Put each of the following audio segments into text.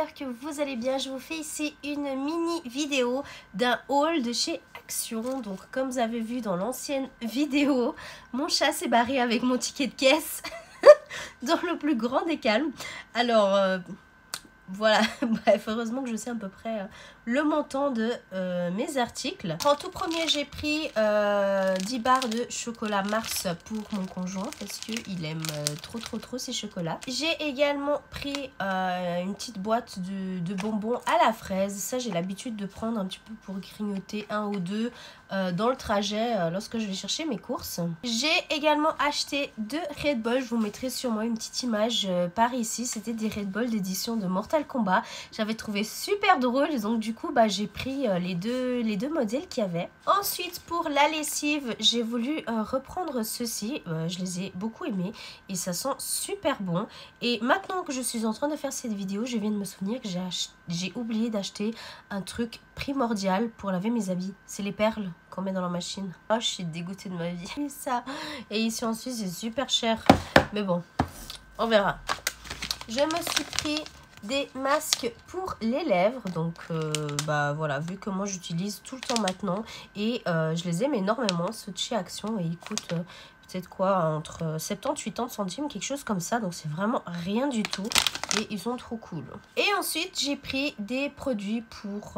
j'espère que vous allez bien. Je vous fais ici une mini vidéo d'un haul de chez Action. Donc comme vous avez vu dans l'ancienne vidéo, mon chat s'est barré avec mon ticket de caisse dans le plus grand des calmes. Alors voilà, bref, heureusement que je sais à peu près le montant de mes articles. En tout premier, j'ai pris 10 barres de chocolat Mars pour mon conjoint parce qu'il aime trop ces chocolats. J'ai également pris une petite boîte de bonbons à la fraise. Ça, j'ai l'habitude de prendre un petit peu pour grignoter un ou deux dans le trajet lorsque je vais chercher mes courses. J'ai également acheté 2 Red Bull. Je vous mettrai sûrement une petite image par ici. C'était des Red Bull d'édition de Mortal Kombat. J'avais trouvé super drôle, donc du coup j'ai pris les deux modèles qu'il y avait. Ensuite, pour la lessive, j'ai voulu reprendre ceux-ci. Je les ai beaucoup aimés et ça sent super bon. Et maintenant que je suis en train de faire cette vidéo, je viens de me souvenir que j'ai oublié d'acheter un truc primordial pour laver mes habits. C'est les perles qu'on met dans la machine. Oh, je suis dégoûtée de ma vie. Ça. Et ici en Suisse, c'est super cher. Mais bon, on verra. Je me suis pris des masques pour les lèvres. Donc, bah voilà, vu que moi j'utilise tout le temps maintenant. Et je les aime énormément, ceux de chez Action. Et ils coûtent peut-être quoi, entre 70 et 80 centimes, quelque chose comme ça. Donc, c'est vraiment rien du tout. Et ils sont trop cool. Et ensuite, j'ai pris des produits pour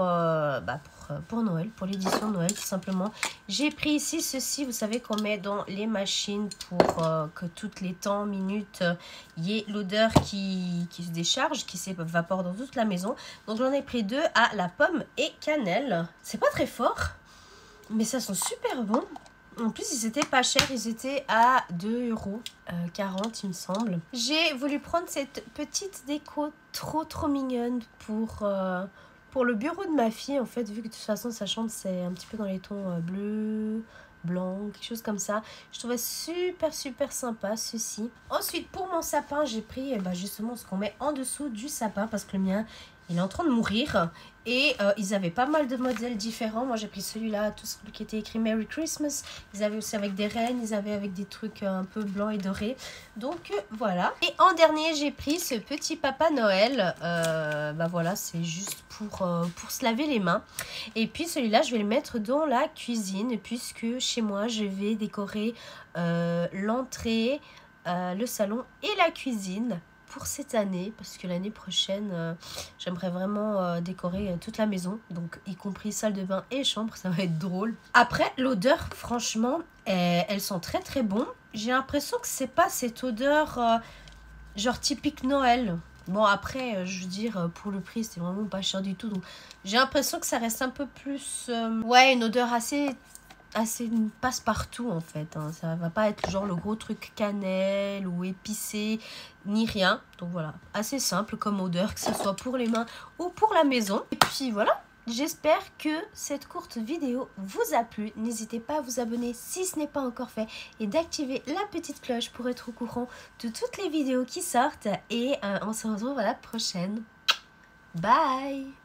Noël, pour l'édition de Noël, tout simplement. J'ai pris ici ceci, vous savez, qu'on met dans les machines pour que toutes les temps, minutes, il y ait l'odeur qui se décharge, qui s'évapore dans toute la maison. Donc, j'en ai pris 2 à la pomme et cannelle. C'est pas très fort, mais ça sent super bon. En plus, ils étaient pas chers, ils étaient à 2,40 €, il me semble. J'ai voulu prendre cette petite déco trop mignonne pour le bureau de ma fille. En fait, vu que de toute façon, sa chambre, c'est un petit peu dans les tons bleu, blanc, quelque chose comme ça. Je trouvais super sympa ceci. Ensuite, pour mon sapin, j'ai pris justement ce qu'on met en dessous du sapin parce que le mien, il est en train de mourir. Et ils avaient pas mal de modèles différents. Moi, j'ai pris celui-là, tout ce qui était écrit Merry Christmas. Ils avaient aussi avec des reines, ils avaient avec des trucs un peu blancs et dorés. Donc, voilà. Et en dernier, j'ai pris ce petit Papa Noël. Voilà, c'est juste pour se laver les mains. Et puis, celui-là, je vais le mettre dans la cuisine. Puisque chez moi, je vais décorer l'entrée, le salon et la cuisine pour cette année, parce que l'année prochaine j'aimerais vraiment décorer toute la maison, donc y compris salle de bain et chambre. Ça va être drôle. Après, l'odeur, franchement, elle sent très bon. J'ai l'impression que c'est pas cette odeur genre typique Noël. Bon, après, je veux dire, pour le prix, c'est vraiment pas cher du tout, donc j'ai l'impression que ça reste un peu plus ouais, une odeur assez passe-partout en fait, hein. Ça va pas être genre le gros truc cannelle ou épicé ni rien. Donc voilà, assez simple comme odeur, que ce soit pour les mains ou pour la maison. Et puis voilà, j'espère que cette courte vidéo vous a plu. N'hésitez pas à vous abonner si ce n'est pas encore fait et d'activer la petite cloche pour être au courant de toutes les vidéos qui sortent. Et on se retrouve à la prochaine. Bye!